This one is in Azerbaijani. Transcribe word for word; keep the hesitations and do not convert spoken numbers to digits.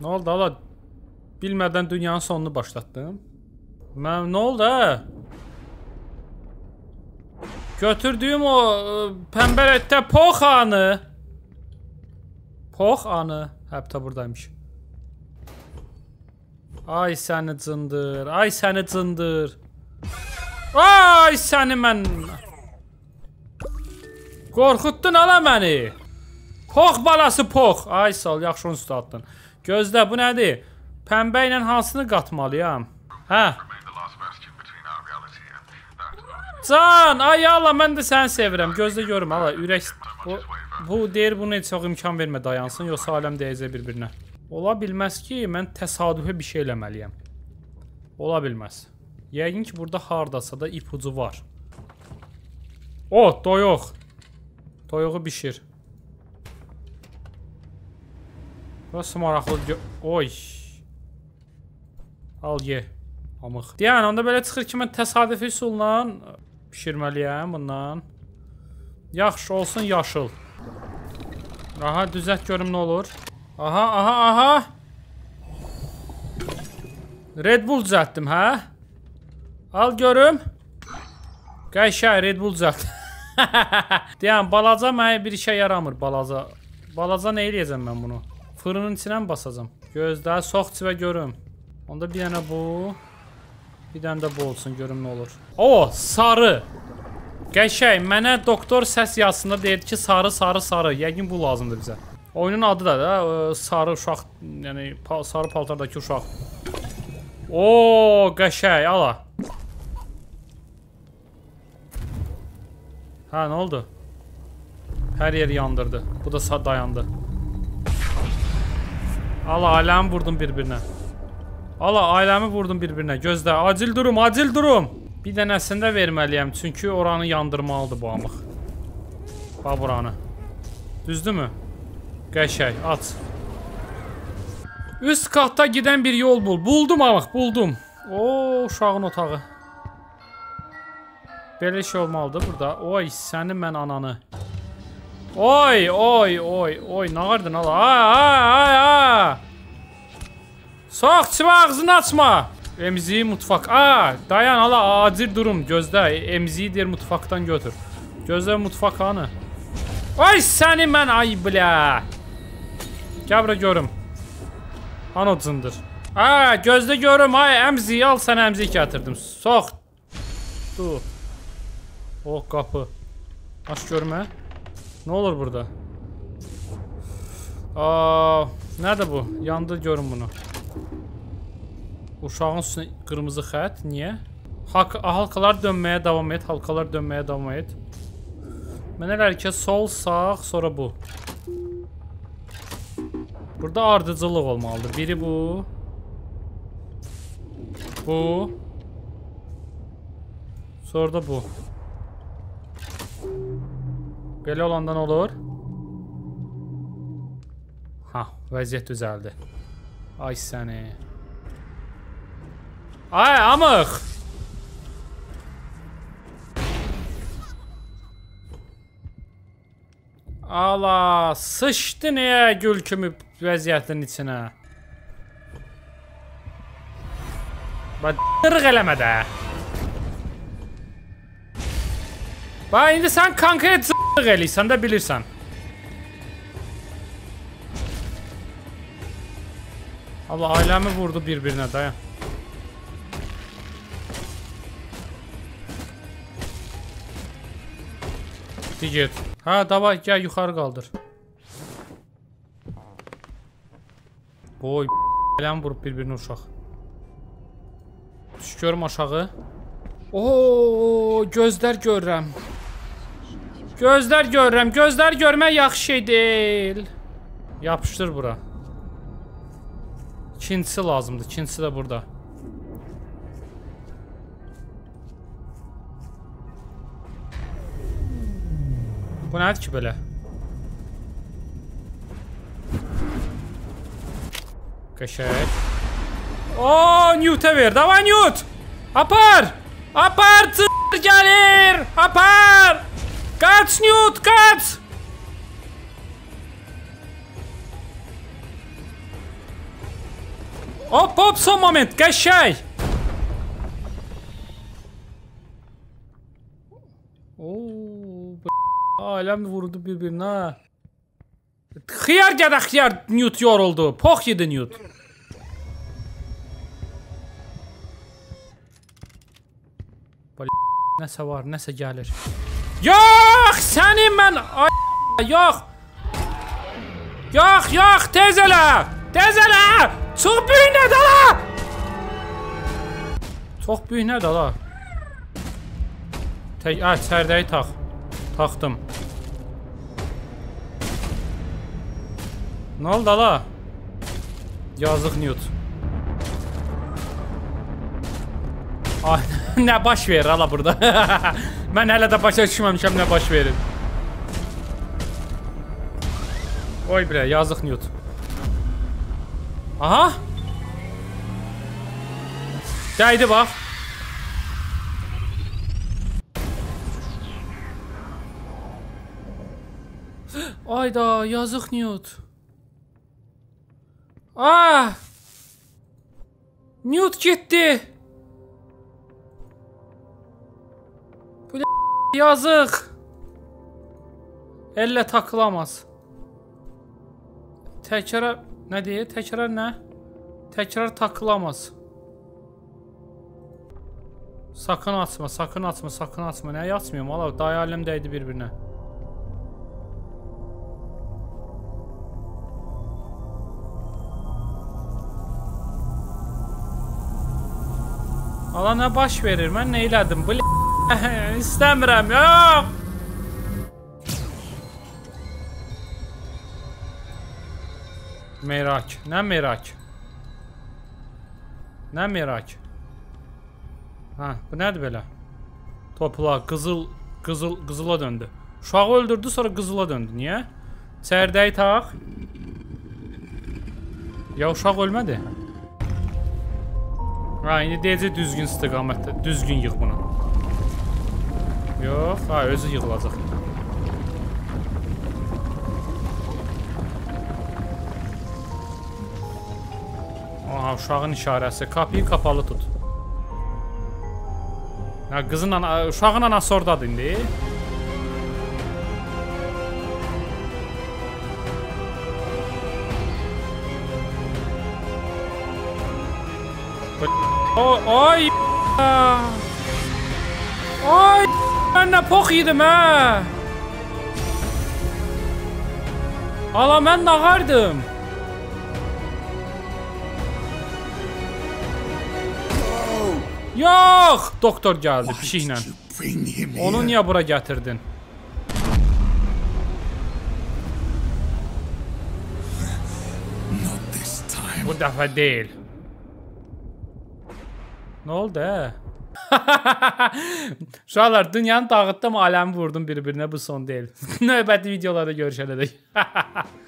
Nə oldu ala? Bilmədən dünyanın sonunu başlatdım. Mən nə oldu hə? Götürdüyüm o pəmbələtdə pox anı. Pox anı. Həbdə buradaymış. Ay səni cındır. Ay səni cındır. Ay səni mən. Qorxutdun ala məni. Pox balası pox. Ay sağ ol, yaxşı onu üstə atdın. Gözlə, bu nədir? Pəmbə ilə hansını qatmalıyam? Hə. Can, ay Allah, mən də səni sevirəm. Gözlə görüm, ala, ürək... Bu, bu deyir, bunu heç çox imkan vermə dayansın, yoxsa aləm deyəcək bir-birinə. Ola bilməz ki, mən təsadüfə bir şey eləməliyəm. Ola bilməz. Yəqin ki, burada hardasa da ipucu var. O, doyuq. Doyuğu bişir. Burası maraqlı... Oy. Al, ye. Amıq. Deyən, onda belə çıxır ki, mən təsadüfi üsulla pişirməliyəm bundan. Yaxşı olsun, yaşıl. Aha, düzət görüm nə olur. Aha, aha, aha. Red Bull düzəltdim, hə? Al görüm. Qəşəng, Red Bull düzəltdim. Deyən, balaca mənə bir işə yaramır, balaca. Balaca nə eləyəcəm mən bunu? Fırının içinə mi basacam? Gözlə, sox çivə görüm. Onda bir dənə bu. Bir dənə də bu olsun, görüm nə olur. O, sarı. Qəşəng, mənə doktor səs yazısında deyir ki, sarı, sarı, sarı. Yəqin bu lazımdır bizə. Oyunun adı da da sarı uşaq, yəni sarı paltardakı uşaq. O, qəşəng, ala. Hə, nə oldu? Hər yer yandırdı. Bu da dayandı. Ala, ailəmi vurdum bir-birinə. Ala, ailəmi vurdum bir-birinə. Gözlə, acil durum, acil durum. Bir dənəsini də verməliyəm, çünki oranı yandırmalıdır bu amıq. Bax buranı. Düzdür mü? Qəşəng, aç. Üst qatda gedən bir yol bul. Buldum amıq, buldum. O, uşağın otağı. Belə şey olmalıdır burada. Oy, səni mən ananı. Oy, oy, oy, oy, nə qardın ala? Ay, ay, ay. Sox, çivə ağzını açma. Emziyi mutfak. Aa, dayan ala, acil durum. Gözlə, emziyi deyir mutfaktan götür. Gözlə mutfak hanı. Ay səni mən, ay bilə. Gəl bura görüm. Ano cındır. Aa, gözlə görüm, ay emziyi al, sənə emziyi gətirdim. Sox. Dur. Oh, qapı. Aç görmə. Nə olur burada? Aa, nədir bu? Yandı görüm bunu. Uşağın üstüne qırmızı xət. Niyə? Halkalar dönməyə davam et. Halkalar dönməyə davam et. Mən elə ki, sol, sağ, sonra bu. Burada ardıcılıq olmalıdır. Biri bu. Bu. Sonra da bu. Belə olandan olur. Ha, vəziyyət düzəldi. Ay səni. Ay, amıq. Ala, sıçdı niyə gül kimi vəziyyətin içinə? Bax, dırıq eləmə də. Bax, indi sən konkret zırıq eləysən də bilirsən. Allah, ailəmi vurdu bir-birinə, dayan. Get. Ha, davay, gəl yuxarı qaldır. Boy, eləm vurub bir-birini uşaq. Düş görüm aşağı. Oo, gözlər görürəm. Gözlər görürəm. Gözlər görmək yaxşı şey deyil. Yapışdır bura. İkincisi lazımdır. İkincisi də burada. Bu nədir ki belə? Qəşəng. Ooo, Newt'e ver. Davay Newt. Apar. Apar. Tır gəlir. Apar. Kaç Newt, kaç. Hop hop, son moment, qəşəng. Ooo, aləm vurdu bir-birinə. Xiyar gədə xiyar, Newt yoruldu. Pox yedi Newt. Nəsə var, nəsə gəlir. Yox, səni mən... Ay, yox. Yox, yox, tez elə. Tez elə. Çox böyük nədir ala? Çox böyük nədir ala? Ay, sərdəyi tax. Taxdım. Nə oldu ala? Yazıq Newt. Ay, nə baş verir ala burada? Mən hələ də başa düşməmişəm nə baş verir. Oy bre, yazıq Newt. Aha. Dəydi bax. Ayda, yazıq Newt. Ah! Newt getdi. Yazıq. Elle takılamaz. Təkrar nə deyir? Təkrar nə? Təkrar takılamaz. Sakın açma, sakın açma, sakın açma. Nəyi açmıyorum? Valla dayı aləm dəydi bir-birinə. Ala nə baş verir? Mən nə elədim? Bu İstəmirəm, yox! Merak, nə merak? Nə merak? Ha, bu nədir belə? Topla, qızıl, qızıl, qızıla döndü. Uşağı öldürdü, sonra qızıla döndü. Niyə? Sərdəyi tax. Ya uşaq ölmədi. Ha, indi deyəcək düzgün istiqamətdə, düzgün yığ bunu. Yox, ha, özü yığılacaq. Aha, uşağın işarəsi. Qapıyı kapalı tut. Ya, qızın ana, uşağın anası oradadır indi. Ay! Ay! Mən nə pox yedim, hə? Ala, mən nağardım. Yox! Doktor gəldi pişiklə. Onu niyə bura gətirdin? Bu dəfə deyil. Nə oldu, hə? Uşaqlar, dünyanı dağıtdım, aləmi vurdum bir-birinə, bu son deyil. Növbəti videolarda görüşənədək.